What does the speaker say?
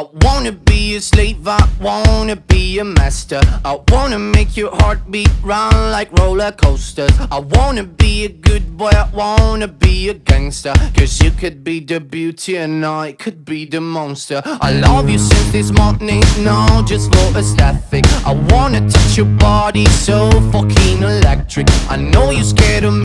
I wanna be a slave, I wanna be a master. I wanna make your heartbeat run like roller coasters. I wanna be a good boy, I wanna be a gangster. Cause you could be the beauty and I could be the monster. I love you since this morning, no, just for aesthetic. I wanna touch your body so fucking electric. I know you're scared of me.